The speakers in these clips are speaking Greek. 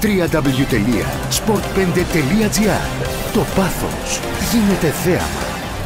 www.sport5.gr. Το πάθος γίνεται θέαμα.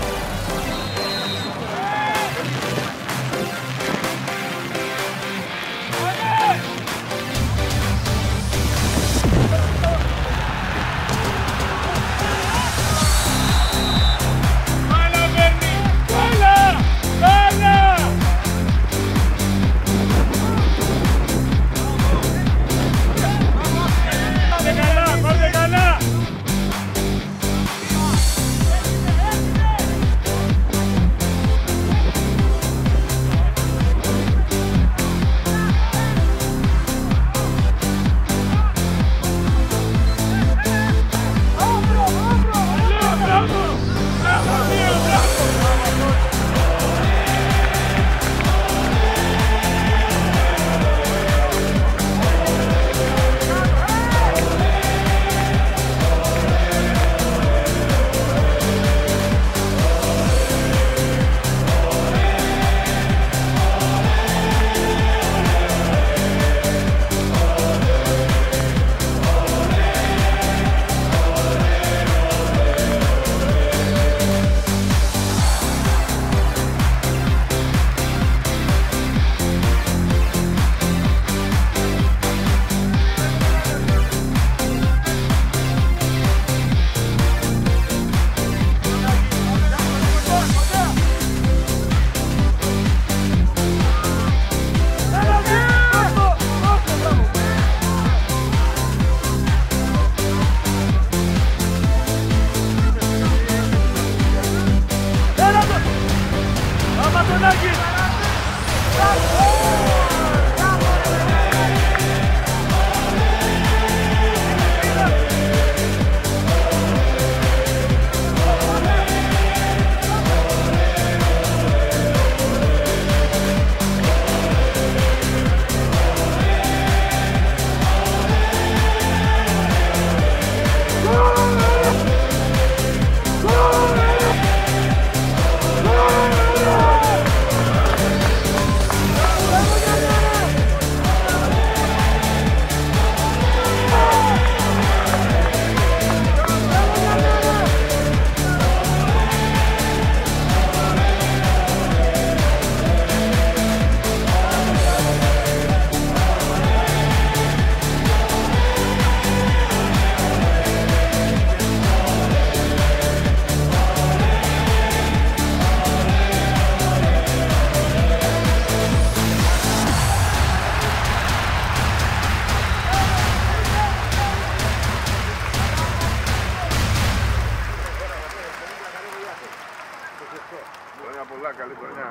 Πολλά, καλή χρονιά.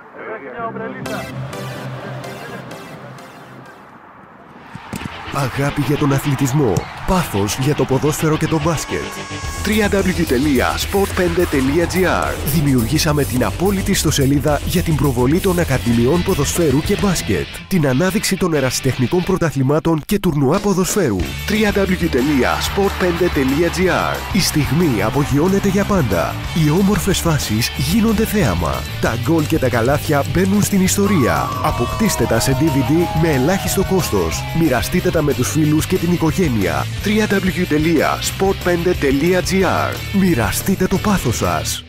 Αγάπη για τον αθλητισμό, πάθος για το ποδόσφαιρο και το μπάσκετ. www.sport5.gr. Δημιουργήσαμε την απόλυτη ιστοσελίδα για την προβολή των ακαδημιών ποδοσφαίρου και μπάσκετ, την ανάδειξη των ερασιτεχνικών πρωταθλημάτων και τουρνουά ποδοσφαίρου. www.sport5.gr. Η στιγμή απογειώνεται για πάντα. Οι όμορφες φάσεις γίνονται θέαμα. Τα γκολ και τα καλάθια μπαίνουν στην ιστορία. Αποκτήστε τα σε DVD με ελάχιστο κόστος. Μοιραστείτε τα με τους φίλους και την οικογένεια. www.sport5.gr. Μοιραστείτε το πάθος σας.